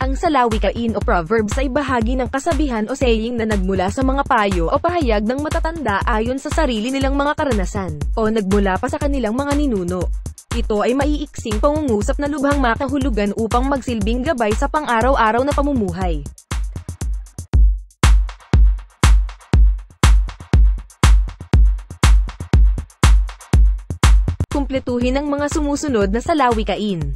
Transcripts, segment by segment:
Ang salawikain o proverbs ay bahagi ng kasabihan o saying na nagmula sa mga payo o pahayag ng matatanda ayon sa sarili nilang mga karanasan, o nagmula pa sa kanilang mga ninuno. Ito ay maiiksing pangungusap na lubhang makahulugan upang magsilbing gabay sa pang-araw-araw na pamumuhay. Kumpletuhin ang mga sumusunod na salawikain.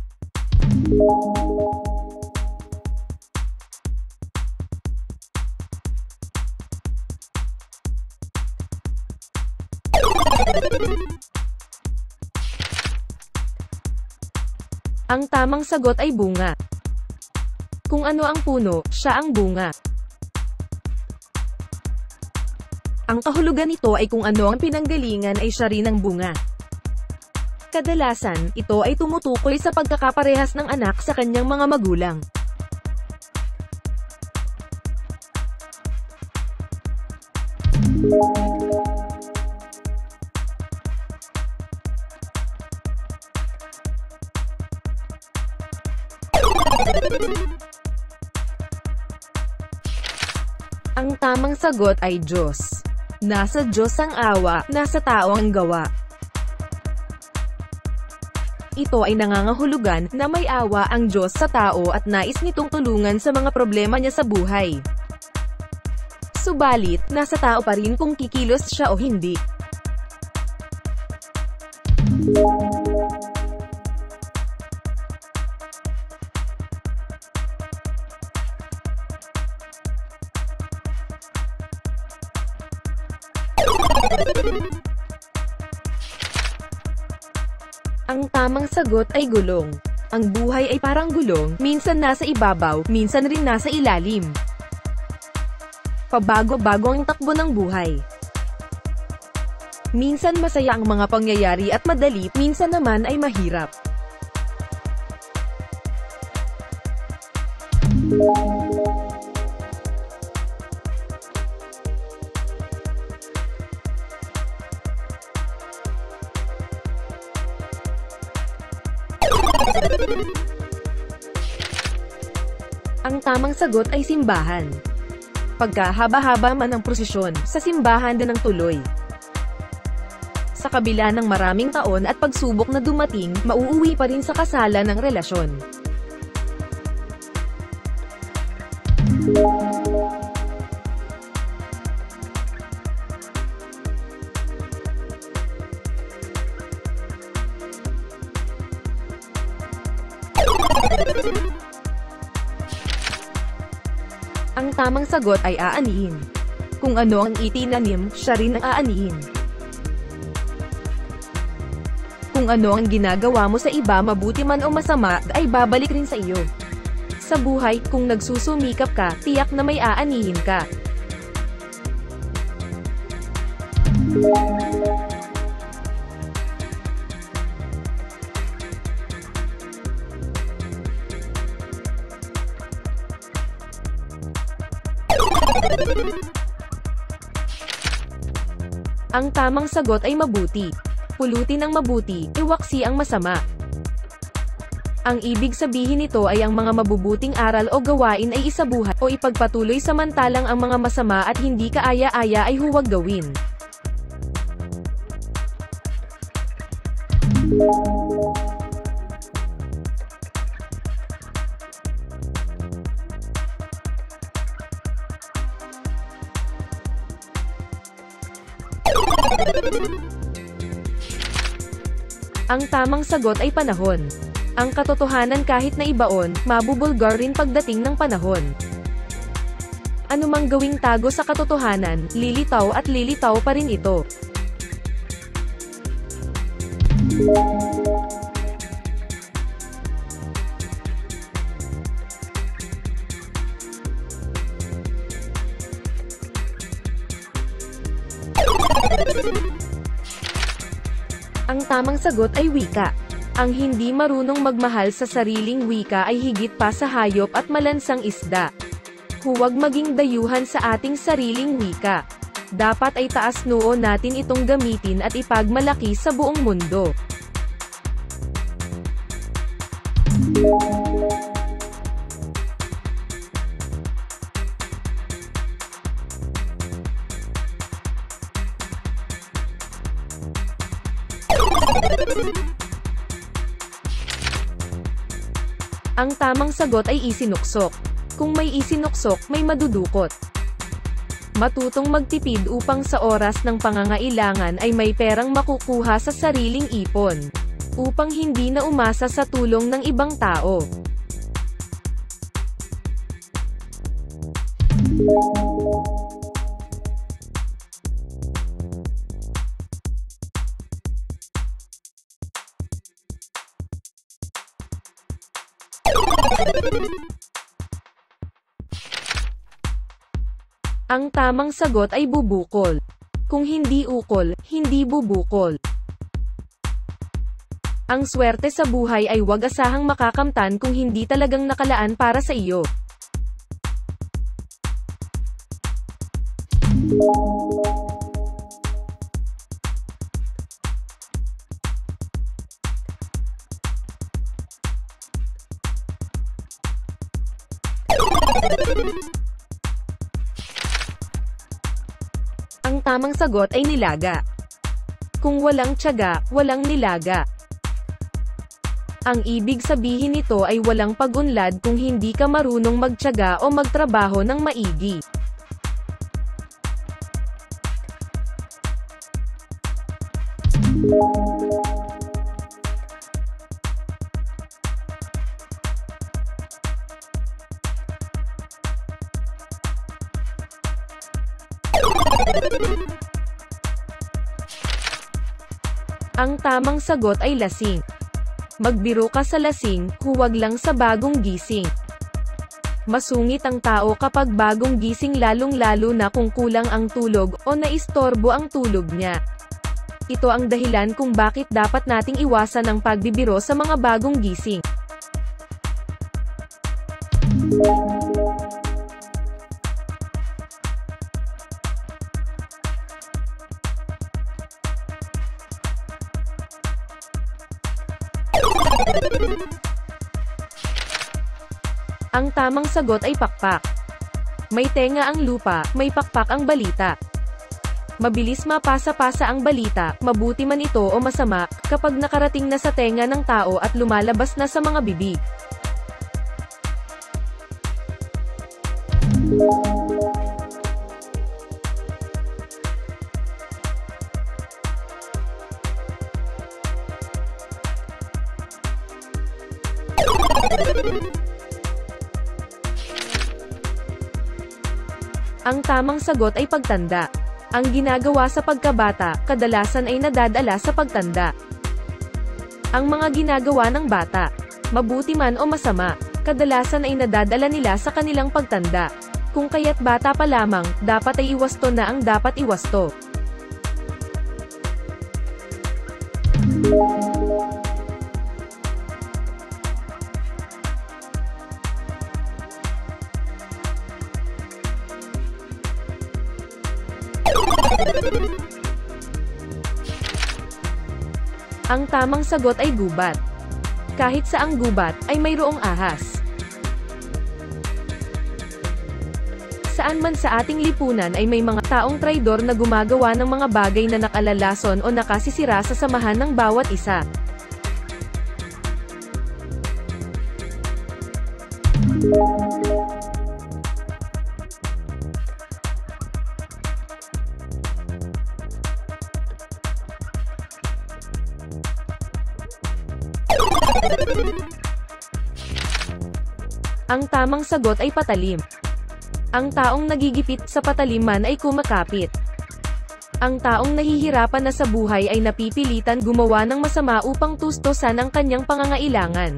Ang tamang sagot ay bunga. Kung ano ang puno, siya ang bunga. Ang kahulugan nito ay kung ano ang pinanggalingan ay siya rin ang bunga. Kadalasan, ito ay tumutukoy sa pagkakaparehas ng anak sa kanyang mga magulang. Ang tamang sagot ay Diyos. Nasa Diyos ang awa, nasa tao ang gawa. Ito ay nangangahulugan na may awa ang Diyos sa tao at nais nitong tulungan sa mga problema niya sa buhay. Subalit, nasa tao pa rin kung kikilos siya o hindi. Ang tamang sagot ay gulong. Ang buhay ay parang gulong, minsan nasa ibabaw, minsan rin nasa ilalim. Pabago-bago ang takbo ng buhay. Minsan masaya ang mga pangyayari at madali, minsan naman ay mahirap. Ang tamang sagot ay simbahan. Pagkahaba-haba man ang prosesyon, sa simbahan din ang tuloy. Sa kabila ng maraming taon at pagsubok na dumating, mauuwi pa rin sa kasalan ng relasyon. Ang tamang sagot ay aanihin. Kung ano ang itinanim, siya rin ang aanihin. Kung ano ang ginagawa mo sa iba, mabuti man o masama, ay babalik rin sa iyo. Sa buhay, kung nagsusumikap ka, tiyak na may aanihin ka. Ang tamang sagot ay mabuti. Pulutin ang mabuti, iwaksi ang masama. Ang ibig sabihin nito ay ang mga mabubuting aral o gawain ay isabuhay o ipagpatuloy samantalang ang mga masama at hindi kaaya-aya ay huwag gawin. Ang tamang sagot ay panahon. Ang katotohanan kahit na ibaon, mabubulgar rin pagdating ng panahon. Anumang gawing tago sa katotohanan, lilitaw at lilitaw pa rin ito. Ang tamang sagot ay wika. Ang hindi marunong magmahal sa sariling wika ay higit pa sa hayop at malansang isda. Huwag maging dayuhan sa ating sariling wika. Dapat ay taas noo natin itong gamitin at ipagmalaki sa buong mundo. Ang tamang sagot ay isinuksok. Kung may isinuksok, may madudukot. Matutong magtipid upang sa oras ng pangangailangan ay may perang makukuha sa sariling ipon. Upang hindi na umasa sa tulong ng ibang tao. Ang tamang sagot ay bubukol. Kung hindi ukol, hindi bubukol. Ang swerte sa buhay ay huwag asahang makakamtan kung hindi talagang nakalaan para sa iyo. Ang tamang sagot ay nilaga. Kung walang tiyaga, walang nilaga. Ang ibig sabihin nito ay walang pag-unlad kung hindi ka marunong magtiyaga o magtrabaho ng maigi. Ang tamang sagot ay lasing. Magbiro ka sa lasing, huwag lang sa bagong gising. Masungit ang tao kapag bagong gising lalong-lalo na kung kulang ang tulog o naistorbo ang tulog niya. Ito ang dahilan kung bakit dapat nating iwasan ang pagbibiro sa mga bagong gising. Ang tamang sagot ay pakpak. May tenga ang lupa, may pakpak ang balita. Mabilis mapasa-pasa ang balita, mabuti man ito o masama, kapag nakarating na sa tenga ng tao at lumalabas na sa mga bibig. Ang tamang sagot ay pagtanda. Ang ginagawa sa pagkabata, kadalasan ay nadadala sa pagtanda. Ang mga ginagawa ng bata, mabuti man o masama, kadalasan ay nadadala nila sa kanilang pagtanda. Kung kaya't bata pa lamang, dapat ay iwasto na ang dapat iwasto. Ang tamang sagot ay gubat. Kahit sa ang gubat, ay mayroong ahas. Saan man sa ating lipunan ay may mga taong traidor na gumagawa ng mga bagay na nakalalason o nakasisira sa samahan ng bawat isa. Ang tamang sagot ay patalim. Ang taong nagigipit sa pataliman ay kumakapit. Ang taong nahihirapan na sa buhay ay napipilitan gumawa ng masama upang tustusan ang kanyang pangangailangan.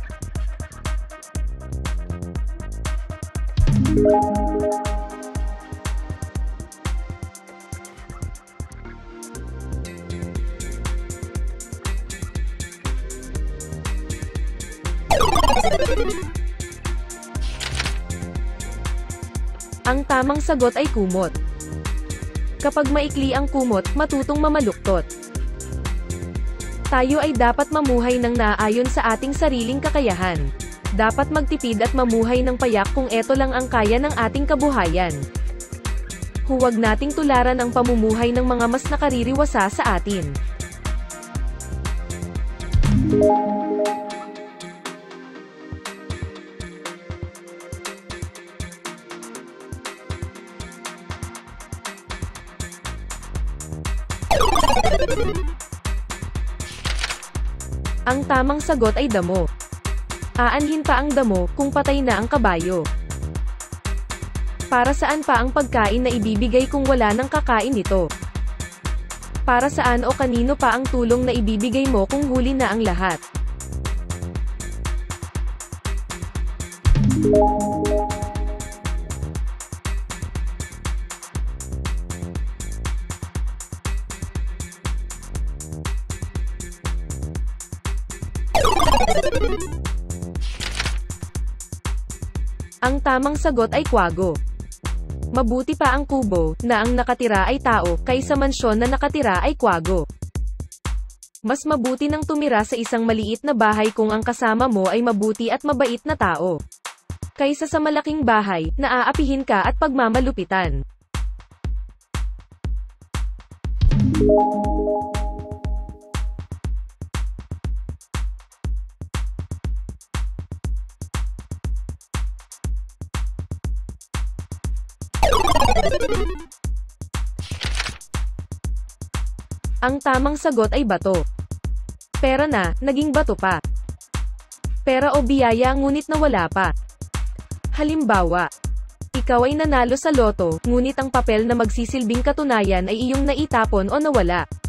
Ang tamang sagot ay kumot. Kapag maikli ang kumot, matutong mamaluktot. Tayo ay dapat mamuhay ng naaayon sa ating sariling kakayahan. Dapat magtipid at mamuhay ng payak kung eto lang ang kaya ng ating kabuhayan. Huwag nating tularan ang pamumuhay ng mga mas nakaririwasa sa atin. Ang tamang sagot ay damo. Aanhin pa ang damo kung patay na ang kabayo. Para saan pa ang pagkain na ibibigay kung wala nang kakain nito? Para saan o kanino pa ang tulong na ibibigay mo kung huli na ang lahat? Ang tamang sagot ay kwago. Mabuti pa ang kubo na ang nakatira ay tao kaysa mansyon na nakatira ay kwago. Mas mabuti nang tumira sa isang maliit na bahay kung ang kasama mo ay mabuti at mabait na tao, kaysa sa malaking bahay na aapihin ka at pagmamalupitan. Ang tamang sagot ay bato. Pera na, naging bato pa. Pera o biyaya ngunit nawala pa. Halimbawa, ikaw ay nanalo sa loto, ngunit ang papel na magsisilbing katunayan ay iyong naitapon o nawala.